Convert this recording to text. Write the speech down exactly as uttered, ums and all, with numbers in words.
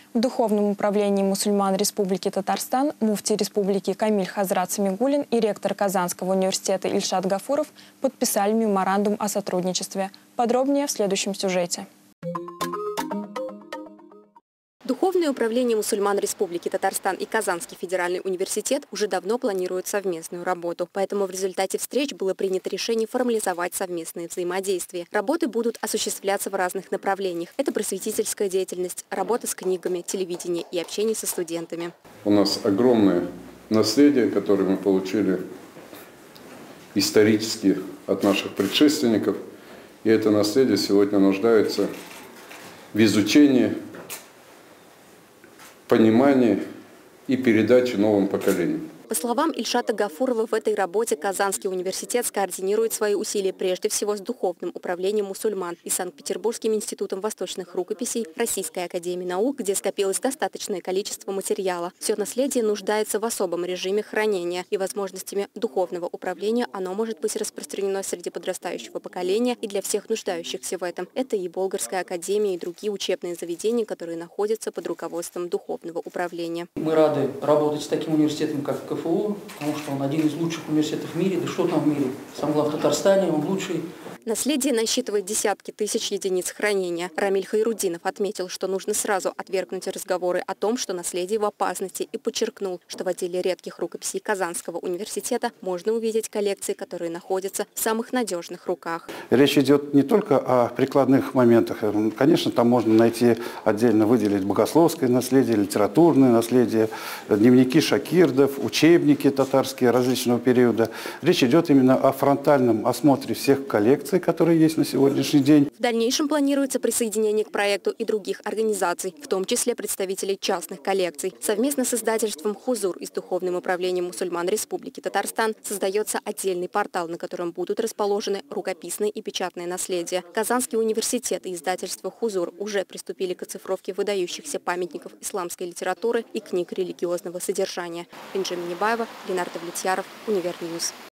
В Духовном управлении мусульман Республики Татарстан муфтий республики Камиль Хазрат Самигуллин и ректор Казанского университета Ильшат Гафуров подписали меморандум о сотрудничестве. Подробнее в следующем сюжете. Духовное управление мусульман Республики Татарстан и Казанский федеральный университет уже давно планируют совместную работу. Поэтому в результате встреч было принято решение формализовать совместные взаимодействия. Работы будут осуществляться в разных направлениях. Это просветительская деятельность, работа с книгами, телевидение и общение со студентами. У нас огромное наследие, которое мы получили исторически от наших предшественников. И это наследие сегодня нуждается в изучении, понимании и передаче новым поколениям. По словам Ильшата Гафурова, в этой работе Казанский университет скоординирует свои усилия прежде всего с Духовным управлением мусульман и Санкт-Петербургским институтом восточных рукописей Российской академии наук, где скопилось достаточное количество материала. Все наследие нуждается в особом режиме хранения, и возможностями духовного управления оно может быть распространено среди подрастающего поколения и для всех нуждающихся в этом. Это и Болгарская академия, и другие учебные заведения, которые находятся под руководством Духовного управления. Мы рады работать с таким университетом, как КФУ, потому что он один из лучших университетов в мире. Да что там в мире? Самое главное, в Татарстане он лучший. Наследие насчитывает десятки тысяч единиц хранения. Рамиль Хайрудинов отметил, что нужно сразу отвергнуть разговоры о том, что наследие в опасности, и подчеркнул, что в отделе редких рукописей Казанского университета можно увидеть коллекции, которые находятся в самых надежных руках. Речь идет не только о прикладных моментах. Конечно, там можно найти, отдельно выделить богословское наследие, литературное наследие, дневники шакирдов, учебники татарские различного периода. Речь идет именно о фронтальном осмотре всех коллекций, которые есть на сегодняшний день. В дальнейшем планируется присоединение к проекту и других организаций, в том числе представителей частных коллекций. Совместно с издательством «Хузур» и с Духовным управлением мусульман Республики Татарстан создается отдельный портал, на котором будут расположены рукописные и печатные наследия. Казанский университет и издательство «Хузур» уже приступили к оцифровке выдающихся памятников исламской литературы и книг религиозного содержания. Инжи Минибаева, Ленардо Влетьяров, Универньюз.